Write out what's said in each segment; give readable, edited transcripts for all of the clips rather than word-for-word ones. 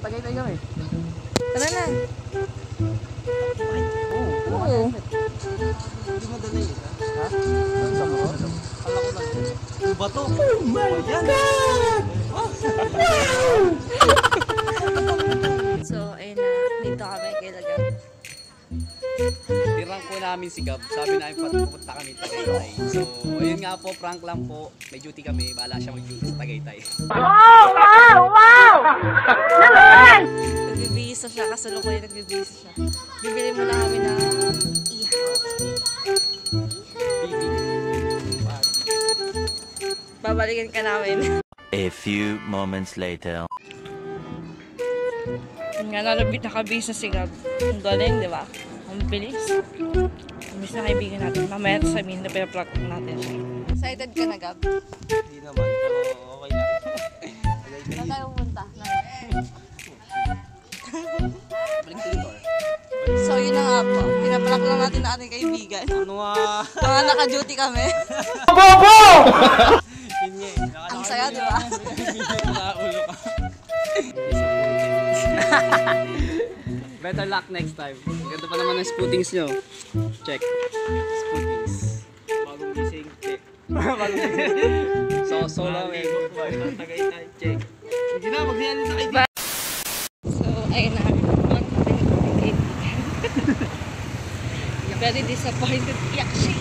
Tagaytay kami. Tara na. Oo. Hindi mo dala yun, ha? Saan sa mo? Kala ko lang. Iba to. Oh my God! So, ayun na. Dito kami kay Lagab. Tirang po namin si Gab. Sabi namin pupunta kami Tagaytay. So, ayun nga po, prank lang po. May duty kami. Bahala siya mag-duty sa Tagaytay. Wow! Naman! Nagbibihis na siya. Kasalukuyan nagbibihis siya. Bibili muna kami ng ihaw. Babalikan ka namin. A few moments later. Nga nakabihis na si Gab. Ang galing, di ba? Ang bilis. Miss na kaibigan natin. Mamaya sabihin na pinaprank natin siya. Excited ka na, Gab? Hindi naman, pero okay lang. Saan tayo pupunta? So yun na nga po. Pinaprank lang natin na ating kaibigan. Ano nga? Mga naka-duty kami. Yun nga eh. Ang saya, di ba? Nakaulo ka. Better luck next time. Ganda pa naman ang spootings nyo. Check. Spootings. Bagong gising, check. Bagong gising. So lang eh. Tagaytay, check. Hindi na, magsiyanin na kayo. So, ayun na. Prank natin yung ating kaibigan. Very disappointed. Iyak siya.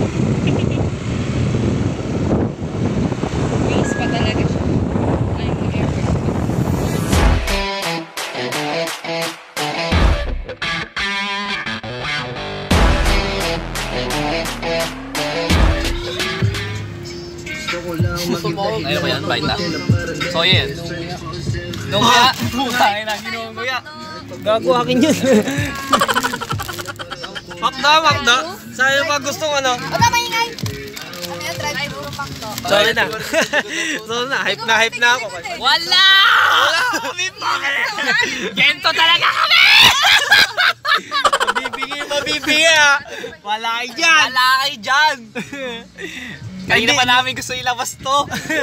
Base pa talaga siya. Ay, mag-airport pa. Ayun ko yan, bite na. So yun. Nunguya. Putangin na, ginunguya. Gago akin yun. Makda. Sa'yo pa gustong ano? Baba maingay! Ano yung drive thru pakto? Sorry na. Sorry na, hype na ako. Wala! Kami pa Gento talaga kami! Mabibigay ah. Wala kayo dyan. Wala kayo dyan! Kanina pa namin gusto ilabas to.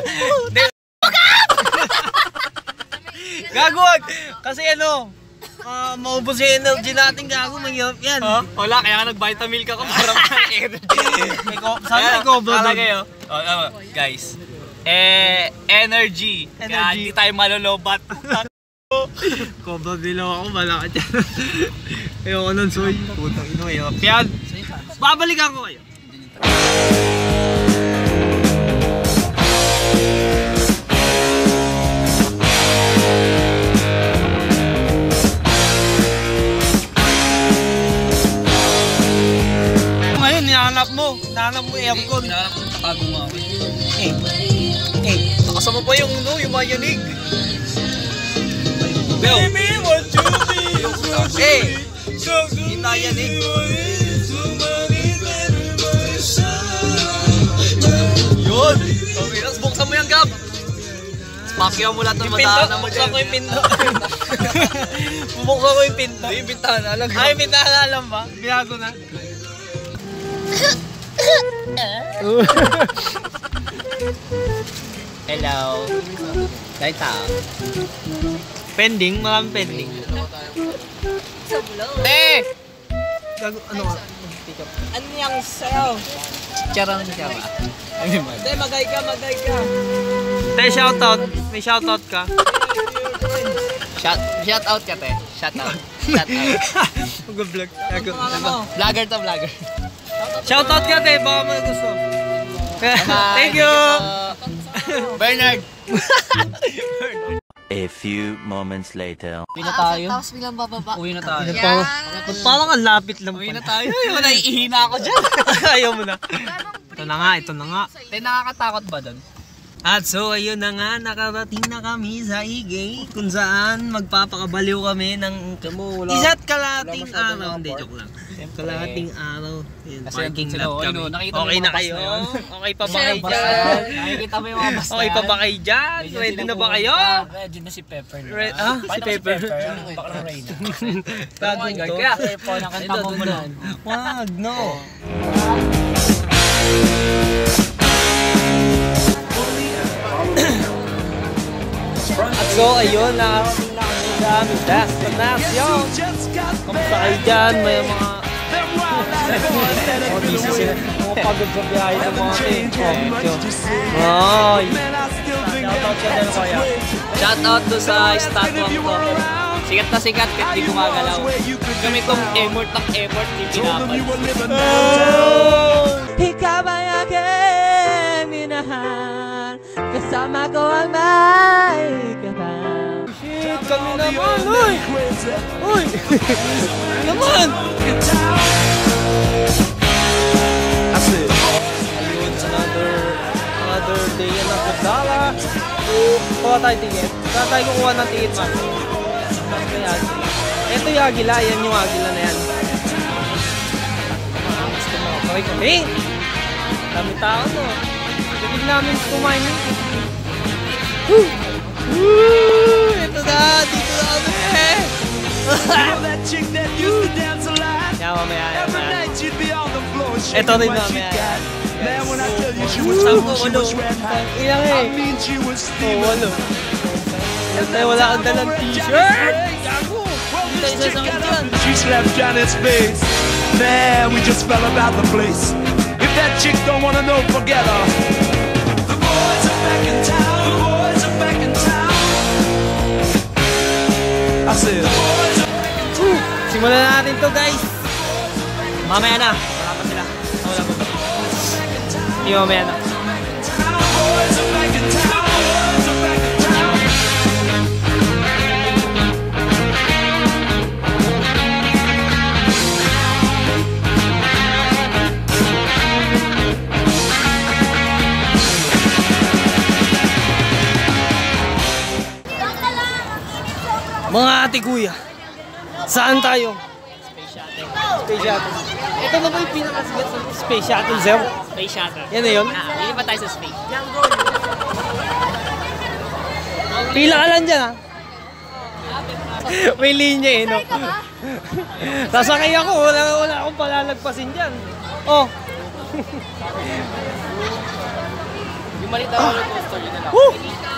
Gagawag! Kasi ano, maubos yung energy natin, gago, mahirap yan. Wala, kaya nga nag-vitamil ka para ma-energy. Sana ikaw ba? Kayo. Guys, energy. Kaya hindi tayo malolobat. Cobra dilaw ako, bala ka dyan. Ayoko nun, soy. Putang ino, ayoko. Yan, babalikan ko kayo. Ngayon, hinahanap mo aircon. Hinahanap ko, nakago nga ako. Nakasama pa yung mayanig. Beo! Hey! Kita yan eh. Yun! Okay, tapos buksan mo yung Gab! Pakyaw mo lahat ng madaan mo dyan. Buksan ko yung pinto. Bubuksan ko yung pinto. Hindi, yung bintana. Alam ko. Ay, bintana alam ba? Binago na. Hello. Kahit tao. Pending, maraming pending. Sa blow. Gago, ano ka? Ano yung sayo? Charang ka ba? Hindi, magay ka. Te, shoutout. May shoutout ka. Shout out ka, te. Shout out. Mag-vlog. Vlogger to, vlogger. Shoutout ka, te. Baka mo gusto. Thank you. Bernard. A few moments later. Uwi na tayo. Tapos bilang bababa. Uwi na tayo. Parang ang lapit lang. Uwi na tayo. Naiihina ako dyan. Ayaw mo na. Ito na nga. Te, nakakatakot ba doon? At so, ayun na nga, nakarating na kami sa Igay, kung saan magpapakabaliw kami ng isa't kalating araw. Hindi, joke lang. Kalating araw. Yun, parking lot kami. Okay na kayo? Okay pa ba kayo dyan? Nakikita mo yung mga basta. Okay pa ba kayo dyan? Ready na ba kayo? Ready na si Pepper. Si Pepper? Baka Reyna. Bagong to? Kaya, Pepper, nakanta mo mo lang. Wag, no. At so, ayun, nakarating na kami sa aming destination. Kamusta kayo dyan? May mga busy sila. Mga pagod sa biyahe ng mga ay! Shoutout ka dyan, kuya. Shoutout to sa statue ko. Sikat na sikat kahit di gumagalaw. Kami tong effort ng effort, di pinapal. Ikaw ay aking minahal, kasama ko ang may kapal. Shit, kami naman, uy! Uy! Naman! Ayun, another day and another dollar. Kuha tayo ticket. Kuha tayo kukuha ng ticket, man. Ito yung agila, yan yung agila na yan. Gusto mo, kaway kami. Dami tao, no? Pwede namin kumain. Ito na, dito na kami. Yan, mamaya. Ito rin mamaya. Sampo, 8. Ilang eh. Oh, 8. Wala kang dalang t-shirt. Gago. She slapped Janet's face. Man, we just fell about the place. If that chick don't wanna know, forget her. The boys are back in town. The boys are back in town. I said, the boys are back in town. Simulan na natin to, guys. Mamaya na. Wala pa sila. Wala pa. Hindi, mamaya na. The boys are back in town. The boys are back in town. Mga ate kuya, saan tayo? Space Shuttle. Ito na ba yung pinakasigat sa Space Shuttle, Zer? Space Shuttle. Yan na yun? Hindi pa tayo sa space. Pila ka lang dyan, ha? May linya eh, no? Sasakay ako, wala akong palalagpasin dyan. Oh! Yung malita roller coaster, yun na lang. Woo!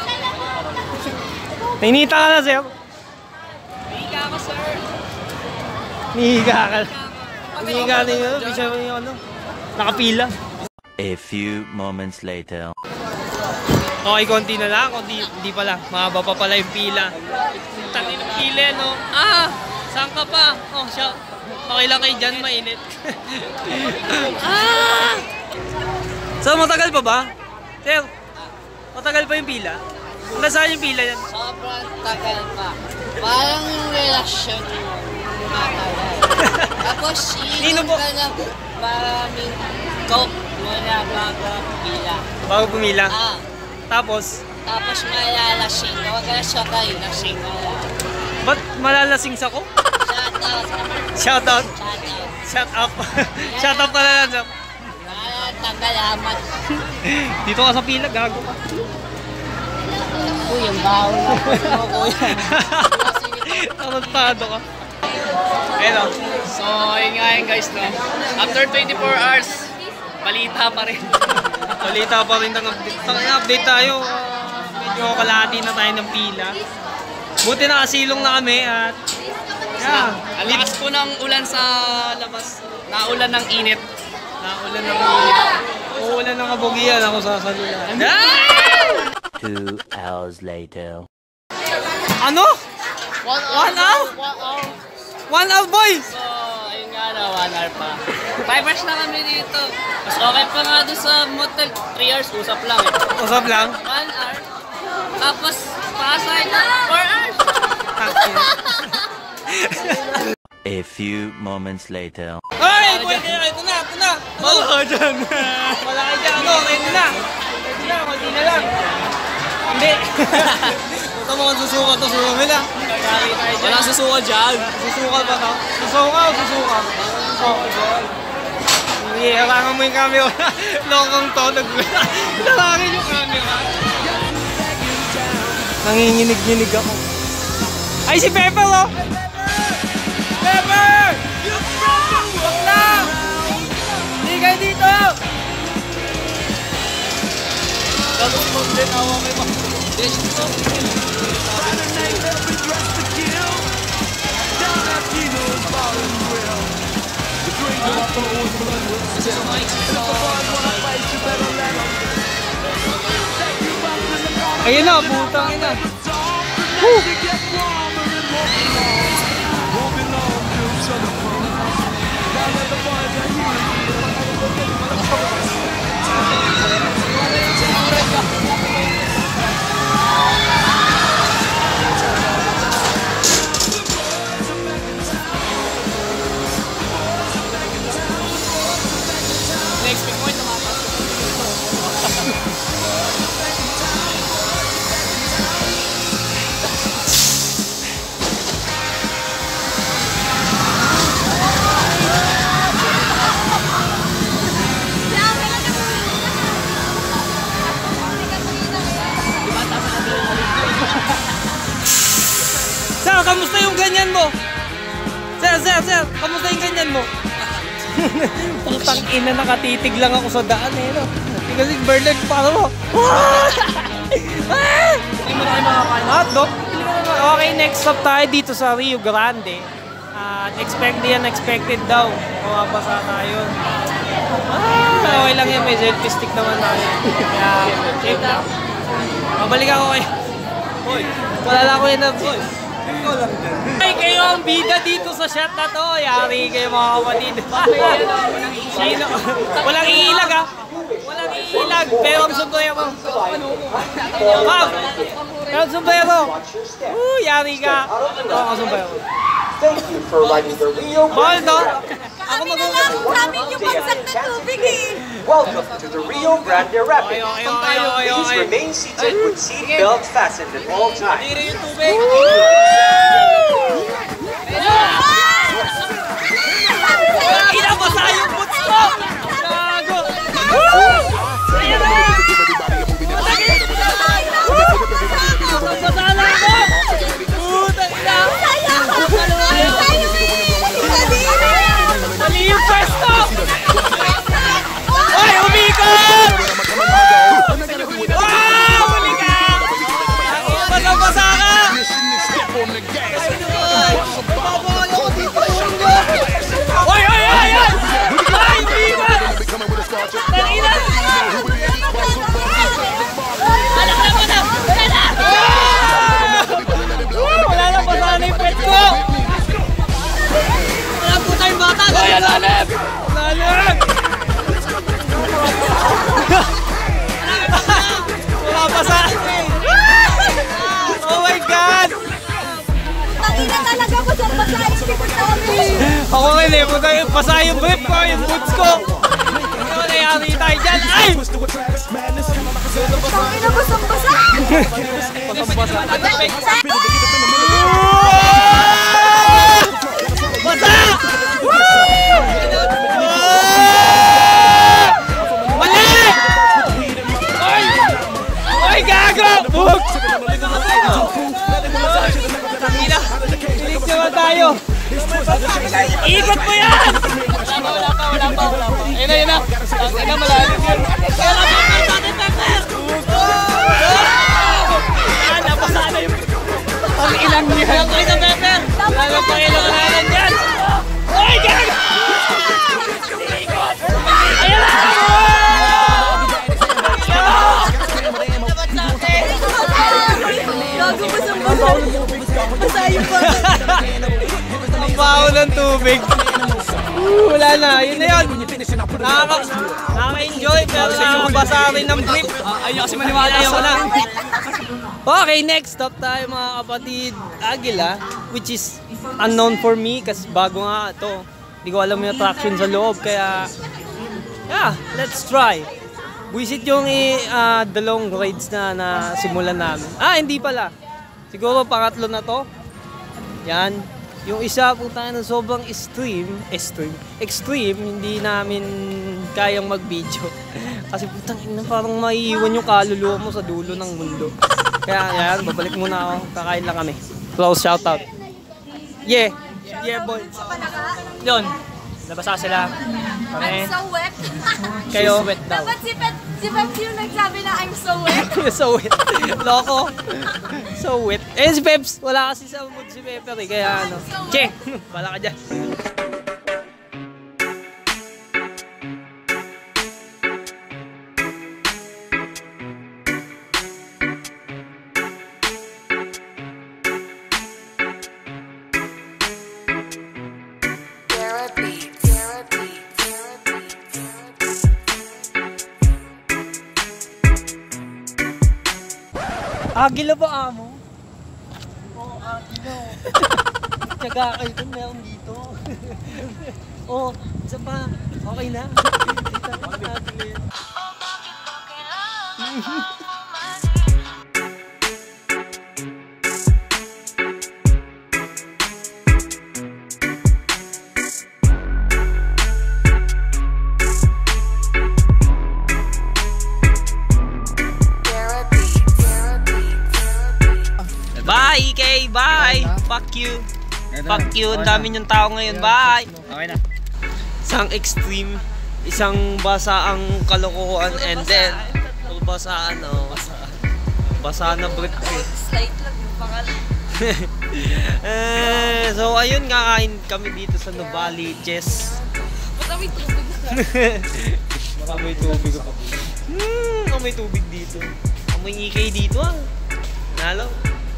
Nainita ka na, Zer? Higa ako, sir. Nihiga ka. Nihiga na yun. Bisa mo yung ano. Nakapila. A few moments later. Okay, konti na lang. Hindi pala. Mahaba pa pala yung pila. Tangin ng pila, no? Ah! Saan ka pa? Oh, siya. Okay lang kayo dyan, mainit. Ah! So, matagal pa ba? Sir, matagal pa yung pila? Nasaan yung pila yan? Sobrang tagal pa. Parang yung relasyon mo matagal. Tapos Nino inom po? ka ng maraming coke muna bago pila. Bago pumila. Ah, Tapos, tapos malalasing ka. Huwag ka na sakay. Lasing ka lang. ba't malalasing sa ko? Shout Shout out. out. Shout out. Shut up. Shut up pala lang, sir. Tagalamat. Dito ka sa pila, gago ka. Uy, yung baho na po. Kuya. Tarantado ka. Ayun o. So, ayun nga yun guys, no? After 24 hours, balita pa rin. Balita pa rin ng update. Update tayo. Medyo kalahati na tayo ng pila. Buti nakasilong na kami at yeah. Ang lakas po ng ulan sa labas. Naulan ng init. Naulan ng ulit. Uulan ng kabugian ako sa salulan. 2 hours later. Ano? 1 hour? 1 hour, boy! So, ayun nga na, 1 hour pa. 5 hours na kami dito. Mas okay pa nga doon sa motel. 3 hours, usap lang eh. Usap lang? 1 hour. Tapos, pasay na 4 hours. A few moments later. Ay! Pwede na! Ito na! Ito na! Wala ka dyan! Wala ka dyan! Ano? Ready na! Ready na! Konti na lang! Hindi! Ito mo kung susuka to. Susuka nila. Wala susuka dyan. Susuka ba to? Susuka o susuka? Susuka. Hindi, harangan mo yung camera. Lokong to. Harangan yung camera. Nanginginig-ginig ako. Ay, si Pepper oh! Pepper! Wag lang! Hindi kayo dito! Gagawin mo din, awa may mga. Ayun na, butang ina. Na-expect mo ito mga Sir, kamusta yung ganyan mo? Sir, kamusta yung ganyan mo? Putang ina, nakatitig lang ako sa daan eh, no? Kasi Berlin, paano mo? Hindi mo na kayo makakain. Hotdog? Okay, next stop tayo dito sa Rio Grande. Unexpected daw. Mawabasa tayo. Okay lang yan, may selfie stick naman tayo. Kaya, safe na. Mabalik ako kayo. Wala lang ako energy. Ay, kayo ang bida dito sa shot na to. Yari kayo mga kapatid. Sino? Walang iilag ha. Walang iilag. Pero ang sombrero mo. Ma'am! Pero ang sombrero. Yari ka. Ito ang sombrero. Thank you for riding the Rio Mahal Grande to. Rapids. Ako Sabi niyo bagsak na tubig eh. Welcome to the Rio Grande Rapids. Okay. Please remain seated with seat belt fastened at all times. Tira yung tubig. Inabasa yung boots ko! Gago! Ayan na! Masala ako! Putang ina! Mali yung pwesto! Ay, umikot! Huli ka! Basa-basa ka! Oy! Ay! Umikot! Tangina! Wala na basa na yung pet ko! Wala po tayong bata! Ay, lalim! Lalim! Wala basa! Oh my God! Tangina talaga ko sa basahin ko namin. Ako rin eh, basa yung brief ko, yung boots ko! Ano nangyari tayo dyan? Ay! Tangina basang-basa. Basang-basa. Basa! Mali! Oy, gago! Bug! Tangina! Pilig naman tayo! Ikot mo yan! Wala pa. Ayun na. Ayun na, malalim yun. Napasa na yung... Ang ilang niya. Ang ilang pepper! Wala pa ilang nalan yan! Oy, gago! Ayun na! Gago basang-basa. Basahin pa. Ang baho ng tubig. Wala na, yun na yun. Nakaka-enjoy pero nakakabasa rin ng brief. Ayaw kasi maniwala Ayaw sa... na. Okay, next stop tayo mga kapatid. Aguila, which is unknown for me kasi bago nga ito. Hindi ko alam yung attraction sa loob kaya yeah, let's try. Visit yung dalawang rides na simulan namin. Hindi pala. Siguro pangatlo na to. Yan. Yung isa puta na sobrang extreme, hindi namin kayang mag-video. Kasi putang ina parang maiiwan yung kaluluwa mo sa dulo ng mundo. Kaya yan, babalik muna ako. Kakain lang kami. Close shoutout. Yeah boy. Yun. Nabasa sila. Kami. I'm so wet. Kayo. Wet daw. Dapat si Pepsi yung nagsabi na I'm so wet. So wet. Loko. So wet. Si Peps. Wala kasi sa mood si Pepper eh. Kaya ano. Che! Bala ka dyan. Agila ba amo? Oo, agila. Tsaga kayo kung meron dito. Oo, isa pa. Okay na. Bye, EK! Bye! Fuck you! Fuck you! Ang dami niyong tao ngayon. Bye! Okay na. Isang extreme, isang basa ang kalokohan, and then basa na brick. Slight lang yung pangalan. So ayun, kakain kami dito sa Novaliches. Baka may tubig na. Amoy tubig ako. Amoy tubig dito. Amoy EK dito ah. Nalo.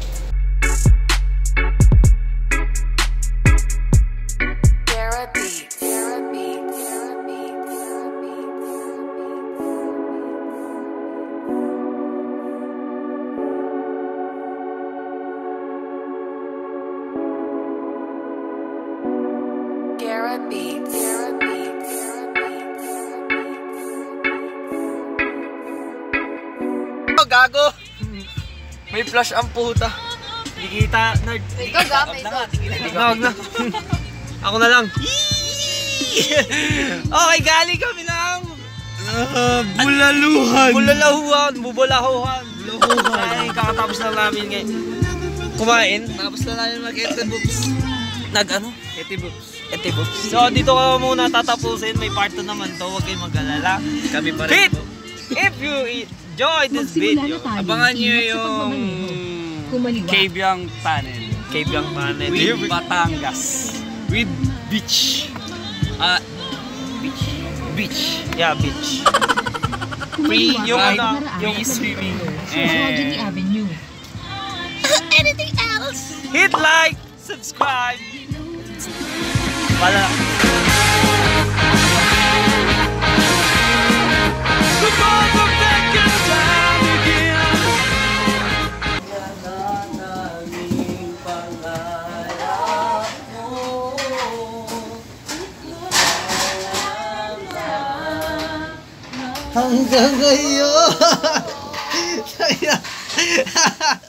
Gago! May flash ang puta. Hindi kita, nerd. Ikaw gamit. Wag na. Ako na lang. Okay, galing kami ng Bulalahuan. Ay, kakatapos na namin ngayon kumain. Tapos na namin mag-etibooks. Nag-ano? Etibooks. So, dito ka muna tatapusin. May part 2 naman to. Huwag kayong mag-alala. Kami pa rin. If you enjoy this video, Abangan nyo yung Cabyang Tunnel. Cabyang Tunnel. With Batangas. With beach. Beach. Yeah, beach. Free yung ride, yung swimming. Avenue. Anything else? Hit like, subscribe. Wala. Hanggang ngayon.